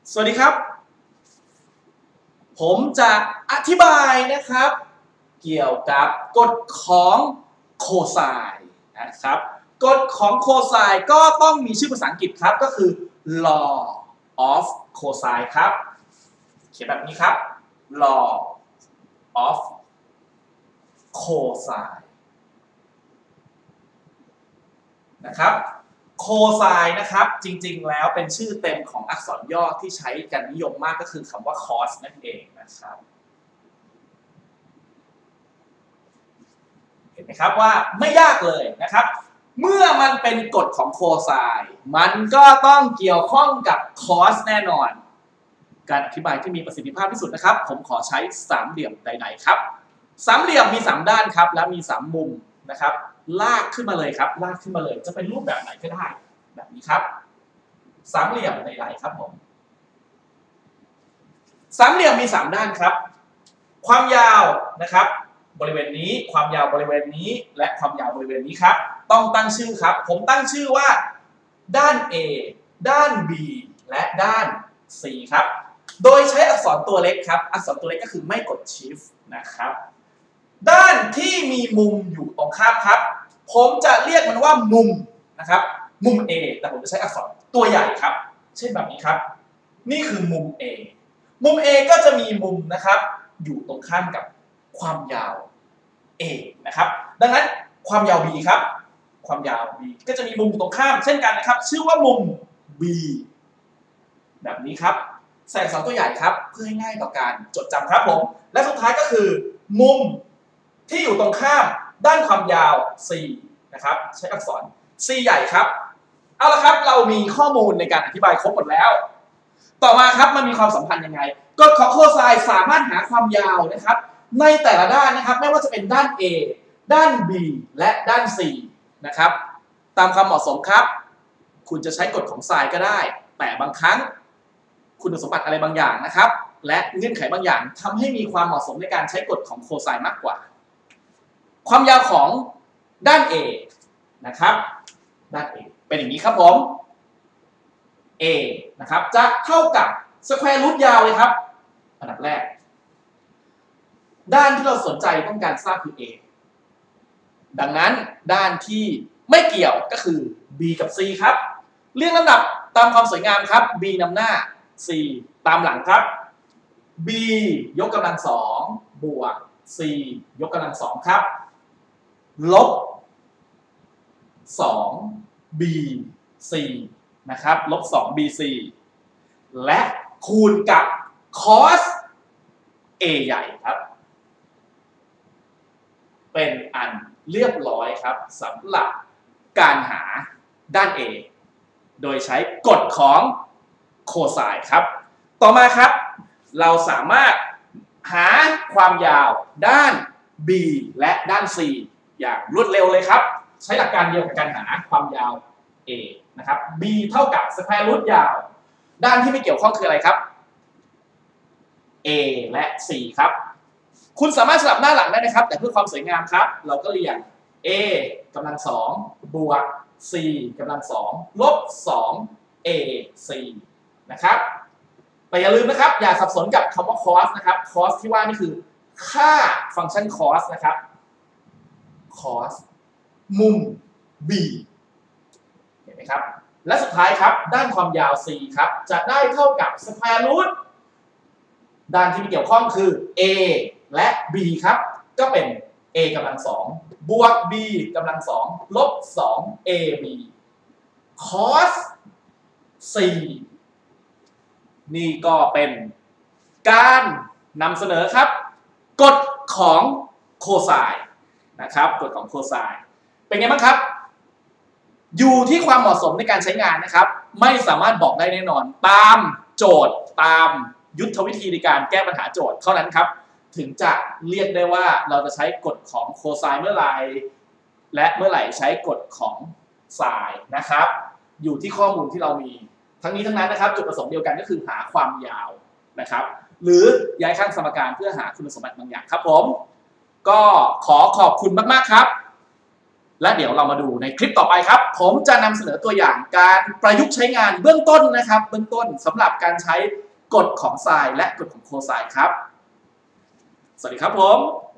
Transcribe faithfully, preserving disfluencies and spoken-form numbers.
สวัสดีครับผมจะอธิบายนะครับเกี่ยวกับกฎของโคไซน์นะครับกฎของโคไซน์ก็ต้องมีชื่อภาษาอังกฤษครับก็คือ law of cosine ครับเขียนแบบนี้ครับ law of cosine นะครับโคไซน์นะครับจริงๆแล้วเป็นชื่อเต็มของอักษรย่อที่ใช้กันนิยมมากก็คือคำว่า cos นั่นเองนะครับเห็นไหมครับว่าไม่ยากเลยนะครับเมื่อมันเป็นกฎของโคไซน์มันก็ต้องเกี่ยวข้องกับ cos แน่นอนการอธิบายที่มีประสิทธิภาพที่สุดนะครับผมขอใช้สามเหลี่ยมใดๆครับสามเหลี่ยมมีสามด้านครับและมีสามมุมนะครับลากขึ้นมาเลยครับลากขึ้นมาเลยจะเป็นรูปแบบไหนก็ได้แบบนี้ครับสามเหลี่ยมใดๆครับผมสามเหลี่ยมมีสามด้านครับความยาวนะครับบริเวณนี้ความยาวบริเวณนี้และความยาวบริเวณนี้ครับต้องตั้งชื่อครับผมตั้งชื่อว่าด้าน A ด้าน B และด้าน C ครับโดยใช้อักษรตัวเล็กครับอักษรตัวเล็กก็คือไม่กด Shift นะครับด้านที่มีมุมอยู่ตรงข้ามครับผมจะเรียกมันว่ามุมนะครับมุม A แต่ผมจะใช้อักษรตัวใหญ่ครับเช่นแบบนี้ครับนี่คือมุม A มุม A ก็จะมีมุมนะครับอยู่ตรงข้ามกับความยาว A นะครับดังนั้นความยาว B ครับความยาว B ก็จะมีมุมตรงข้ามเช่นกันนะครับชื่อว่ามุม B แบบนี้ครับใส่อักษรตัวใหญ่ครับเพื่อให้ง่ายต่อการจดจำครับผมและสุดท้ายก็คือมุมที่อยู่ตรงข้ามด้านความยาว C นะครับใช้อักษร C ใหญ่ครับเอาละครับเรามีข้อมูลในการอธิบายครบหมดแล้วต่อมาครับมันมีความสัมพันธ์ยังไงกฎของโคไซน์สามารถหาความยาวนะครับในแต่ละด้านนะครับไม่ว่าจะเป็นด้าน A ด้าน B และด้าน C นะครับตามความเหมาะสมครับคุณจะใช้กฎของไซน์ก็ได้แต่บางครั้งคุณสมบัติอะไรบางอย่างนะครับและเงื่อนไขบางอย่างทำให้มีความเหมาะสมในการใช้กฎของโคไซน์มากกว่าความยาวของด้าน A นะครับด้าน A เป็นอย่างนี้ครับผม A นะครับจะเท่ากับสแควร์รูทยาวเลยครับอันดับแรกด้านที่เราสนใจต้องการทราบคือ A ดังนั้นด้านที่ไม่เกี่ยวก็คือ B กับ C ครับเรียงลำดับตามความสวยงามครับ B นำหน้า C ตามหลังครับ B ยกกำลังสองบวก C ยกกำลังสองครับลบสอง B C นะครับลบสอง B C และคูณกับ cos A ใหญ่ครับเป็นอันเรียบร้อยครับสำหรับการหาด้าน A โดยใช้กฎของโคไซน์ครับต่อมาครับเราสามารถหาความยาวด้าน B และด้าน C อย่างรวดเร็วเลยครับใช้หลักการเดียวกับการหาความยาว A นะครับ B เท่ากับสแควร์รูทยาวด้านที่ไม่เกี่ยวข้องคืออะไรครับ A และ C ครับคุณสามารถสลับหน้าหลังได้นะครับแต่เพื่อความสวยงามครับเราก็เรียง A กำลังสองบวก C กำลังสองลบสอง A C นะครับแต่อย่าลืมนะครับอย่าสับสนกับคำว่า cos นะครับ cos ที่ว่านี่คือค่าฟังก์ชัน cos นะครับ cos มุม B เห็นไหมครับและสุดท้ายครับด้านความยาว C ครับจะได้เท่ากับสแควร์รูทด้านที่มีเกี่ยวข้องคือ A และ B ครับก็เป็น A กำลังสองบวก B กำลังสองลบสอง A B cos C นี่ก็เป็นการนำเสนอครับกฎของโคไซน์นะครับกฎของโคไซน์เป็นไงบ้างครับอยู่ที่ความเหมาะสมในการใช้งานนะครับไม่สามารถบอกได้แน่นอนตามโจทย์ตามยุทธวิธีในการแก้ปัญหาโจทย์เท่านั้นครับถึงจะเรียกได้ว่าเราจะใช้กฎของโคไซน์เมื่อไหร่และเมื่อไหร่ใช้กฎของไซน์นะครับอยู่ที่ข้อมูลที่เรามีทั้งนี้ทั้งนั้นนะครับจุดประสงค์เดียวกันก็คือหาความยาวนะครับหรือย้ายข้างสมการเพื่อหาคุณสมบัติบางอย่างครับผมก็ขอขอบคุณมากๆครับและเดี๋ยวเรามาดูในคลิปต่อไปครับผมจะนำเสนอตัวอย่างการประยุกต์ใช้งานเบื้องต้นนะครับเบื้องต้นสำหรับการใช้กฎของไซน์และกฎของโคไซน์ครับสวัสดีครับผม